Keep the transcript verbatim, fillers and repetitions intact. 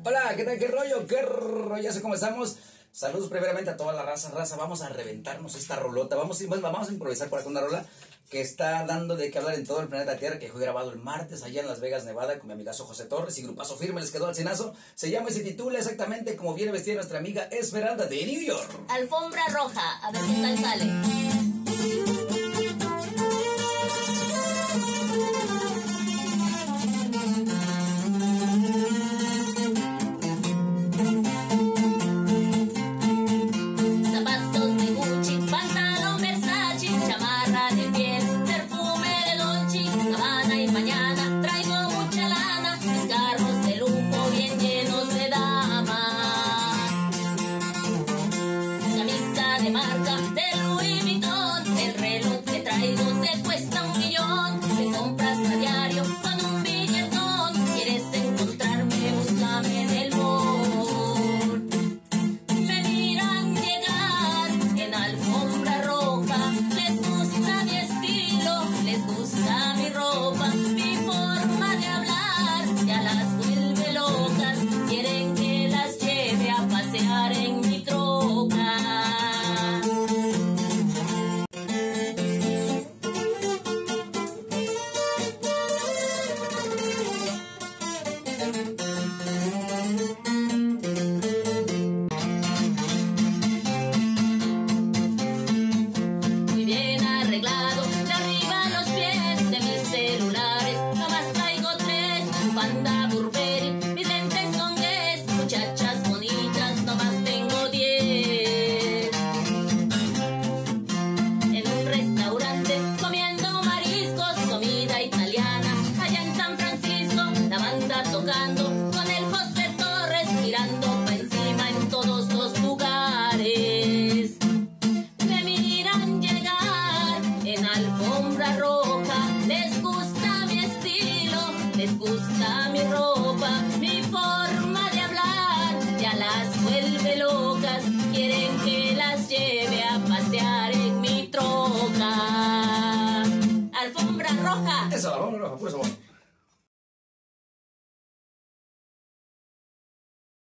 Hola, ¿qué tal? ¿Qué rollo? ¿Qué rollo? ¿Cómo estamos? Saludos primeramente a toda la raza, raza. Vamos a reventarnos esta rolota. Vamos, a- bueno, vamos a improvisar por acá una rola que está dando de qué hablar en todo el planeta Tierra, que fue grabado el martes allá en Las Vegas, Nevada, con mi amigazo José Torres y grupazo firme les quedó al cienazo. Se llama y se titula exactamente como viene vestida nuestra amiga Esmeralda de New York. Alfombra roja, a ver qué tal sale. Zapatos de Gucci, pantalón Versace, chamarra de piel, perfume de Dolce, Gabbana y mañana traigo mucha lana, mis carros de lujo bien llenos de damas. Camisa de marca de Louis Vuitton, el reloj que traigo te cuesta un millón, te compras a diario con un billetón, quieres encontrarme, búscame en el mall. Me miran llegar en alfombra roja, les gusta mi estilo, les gusta mi ropa, mi forma de hablar, ya las vuelve locas, quieren que las lleve a pasear en mi troca. Muy bien arreglado, de arriba a los pies de mis celulares, jamás traigo tres, banda Burberry, mis lentes son Guess, muchachas bonitas, nomás tengo diez. En un restaurante, comiendo mariscos, comida italiana, allá en San Francisco, la banda tocando, con el José Torres, mirando pa' encima en todos los lugares. Me miran llegar en alfombra roja, les gusta mi estilo, les gusta mi ropa, mi forma de hablar, ya las vuelve locas, quieren que las lleve a pasear en mi troca. Alfombra roja. Eso, la vamos, puro sabor.